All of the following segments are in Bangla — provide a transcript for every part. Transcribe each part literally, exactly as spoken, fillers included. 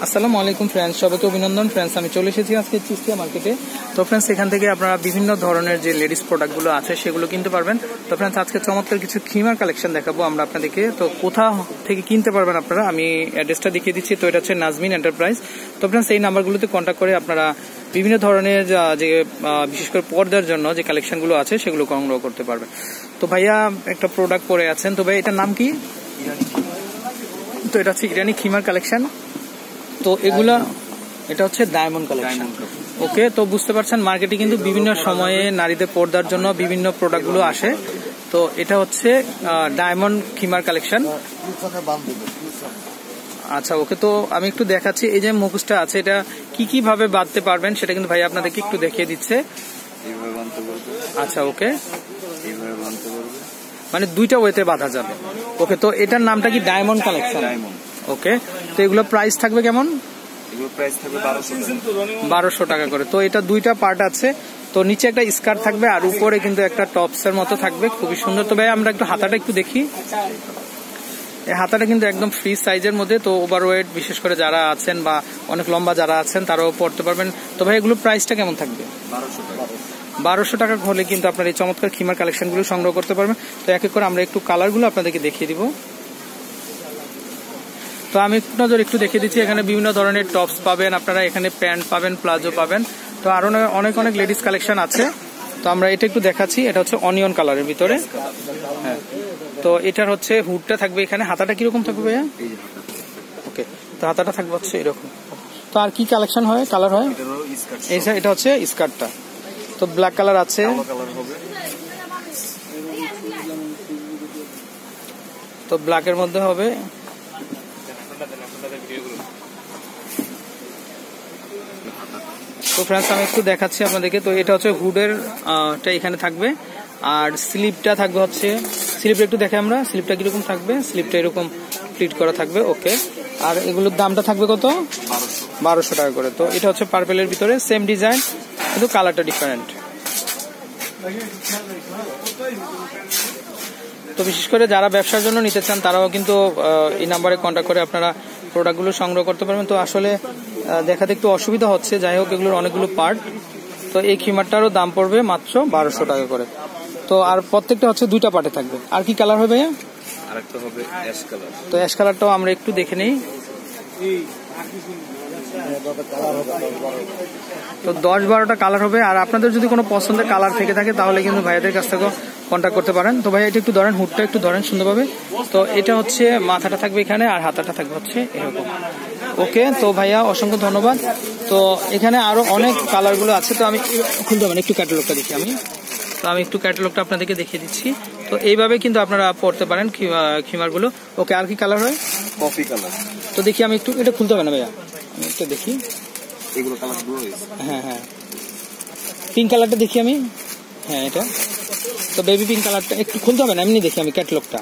আসসালামু আলাইকুম ফ্রেন্ডস, সবাইকে অভিনন্দন। ফ্রেন্ডস, আমি চলে এসেছি আজকে চিস্তিয়া মার্কেটে। তো ফ্রেন্ডস, এখান থেকে আপনারা বিভিন্ন ধরনের যে লেডিস প্রোডাক্টগুলো আছে সেগুলো কিনতে পারবেন। তো ফ্রেন্ডস, আজকে চমৎকার কিছু খিমার কালেকশন দেখাবো আমরা আপনাদেরকে। তো কোথা থেকে কিনতে পারবেন আপনারা, আমি অ্যাড্রেসটা দেখিয়ে দিচ্ছি। তো এটা হচ্ছে নাজমিন এন্টারপ্রাইজ। তো ফ্রেন্ডস, এই নাম্বারগুলোতে কন্ট্যাক্ট করে আপনারা বিভিন্ন ধরনের যে বিশেষ করে পর্দার জন্য যে কালেকশনগুলো আছে সেগুলো সংগ্রহ করতে পারবেন। তো ভাইয়া একটা প্রোডাক্ট পরে আছেন, তো ভাই এটার নাম কি? তো এটা হচ্ছে ইরানি খিমার কালেকশন। তো এগুলা এটা হচ্ছে ডায়মন্ড কালেকশন। ওকে, তো বুঝতে পারছেন মার্কেটে কিন্তু বিভিন্ন সময়ে নারীদের পর্দার জন্য বিভিন্ন প্রোডাক্টগুলো আসে। তো এটা হচ্ছে ডায়মন্ড খিমার কালেকশন। আচ্ছা, ওকে, তো আমি একটু দেখাচ্ছি। এই যে মুখোশটা আছে, এটা কি কি ভাবে বাঁধতে পারবেন সেটা কিন্তু ভাই আপনাদেরকে একটু দেখিয়ে দিচ্ছে। আচ্ছা, ওকে, মানে দুইটা ওয়েতে বাঁধা যাবে। ওকে, তো এটার নামটা কি ডায়মন্ড কালেকশন? ওকে, তো এগুলো প্রাইস থাকবে কেমন? বারোশো টাকা করে। তো এটা দুইটা পার্ট আছে। তো নিচে একটা স্কার্ট থাকবে আর উপরে কিন্তু একটা টপস এর মতো থাকবে, খুবই সুন্দর। তো ভাই আমরা একটু হাতাটা একটু দেখি। এই হাতাটা কিন্তু একদম ফ্রি সাইজের মধ্যে। তো ওভারওয়েট বিশেষ করে যারা আছেন বা অনেক লম্বা যারা আছেন তারাও পড়তে পারবেন। তো ভাই এগুলো প্রাইসটা কেমন থাকবে? বারোশো টাকা হলে কিন্তু আপনার এই চমৎকার খিমার কালেকশন গুলো সংগ্রহ করতে পারবেন। তো এক এক করে আমরা একটু কালার গুলো আপনাদেরকে দেখিয়ে দিব। তো আমি একটু নজর একটু দেখিয়ে দিচ্ছি। এখানে বিভিন্ন ধরনের টপস পাবেন আপনারা, এখানে প্যান্ট পাবেন, প্লাজো পাবেন। তো আরো অনেক অনেক লেডিস কালেকশন আছে। তো আমরা এটা একটু দেখাচ্ছি। এটা হচ্ছে অনিয়ন কালারের ভিতরে। হ্যাঁ, তো এটার হচ্ছে হুডটা থাকবে এখানে। হাতাটা কিরকম থাকবে ভাইয়া? ওকে, তো হাতাটা থাকবে হচ্ছে এরকম। তো আর কি কালেকশন হয়, কালার হয়? এটা হচ্ছে স্কার্টটা। তো ব্ল্যাক কালার আছে, তো ব্ল্যাকের মধ্যে হবে। তো ফ্রেন্ডস, আমি একটু দেখাচ্ছি আপনাদেরকে। তো এটা হচ্ছে হুডের টা এখানে থাকবে, আর স্লিপটা থাকবে হচ্ছে, স্লিপটা একটু দেখে আমরা স্লিপটা কিরকম থাকবে। স্লিপটা এরকম প্লিট করা থাকবে। ওকে, আর এগুলোর দামটা থাকবে কত? বারোশো টাকা করে। তো এটা হচ্ছে পার্পেলের ভিতরে, সেম ডিজাইন কিন্তু কালারটা ডিফারেন্ট। তো বিশেষ করে যারা ব্যবসার জন্য নিতে চান তারাও কিন্তু এই নাম্বারে কন্ট্যাক্ট করে আপনারা প্রোডাক্টগুলো সংগ্রহ করতে পারবেন। তো আসলে দেখাতে একটু অসুবিধা হচ্ছে, যাই হোক এগুলোর অনেকগুলো পার্ট। তো এই খিমারটারও দাম পড়বে মাত্র বারোশো টাকা করে। তো আর প্রত্যেকটা হচ্ছে দুইটা পার্টে থাকবে। আর কি কালার হবে? আরেকটা হবে অ্যাশ কালার। তো অ্যাশ কালারটাও আমরা একটু দেখে নেই। তো দশ বারোটা কালার হবে। আর আপনাদের যদি কোনো পছন্দের কালার থেকে থাকে তাহলে কিন্তু ভাইয়াদের কাছ থেকে কন্ট্যাক্ট করতে পারেন। তো ভাইয়া এটা একটু ধরেন, হুডটা একটু ধরেন সুন্দরভাবে। তো এটা হচ্ছে মাথাটা থাকবে এখানে আর হাতাটা থাকবে হচ্ছে এরকম। ওকে, তো ভাইয়া অসংখ্য ধন্যবাদ। তো এখানে আরো অনেক কালার গুলো আছে। তো আমি খুলতে পারেন, একটু ক্যাটালগটা দেখি আমি। তো আমি একটু ক্যাটালগটা আপনাদেরকে দেখিয়ে দিচ্ছি। তো এইভাবে কিন্তু আপনারা পড়তে পারেন খিমার গুলো। ওকে, আর কি কালার হয়? Coffee colour. তো দেখি আমি একটু, এটা খুলতে হবে না ভাইয়া, আমি একটু দেখি। এগুলো কালার গুলো, হ্যাঁ হ্যাঁ, পিঙ্ক কালারটা দেখি আমি। হ্যাঁ, এটা তো বেবি পিঙ্ক কালারটা একটু খুলতে হবে না, এমনি দেখি আমি ক্যাটালগটা।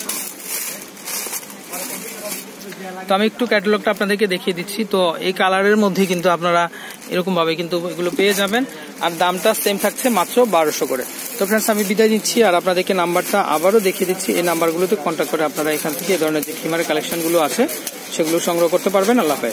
তো আমি একটু ক্যাটালগটা আপনাদেরকে দেখিয়ে দিচ্ছি। তো এই কালারের মধ্যে কিন্তু আপনারা এরকম ভাবে কিন্তু এগুলো পেয়ে যাবেন। আর দামটা সেম থাকছে মাত্র বারোশো করে। তো ফ্রেন্ডস, আমি বিদায় নিচ্ছি আর আপনাদেরকে নাম্বারটা আবারও দেখিয়ে দিচ্ছি। এই নাম্বারগুলোতে কন্ট্যাক্ট করে আপনারা এখান থেকে এই ধরনের যে খিমারের কালেকশন গুলো আছে সেগুলো সংগ্রহ করতে পারবেন। আল্লাহ হাফেজ।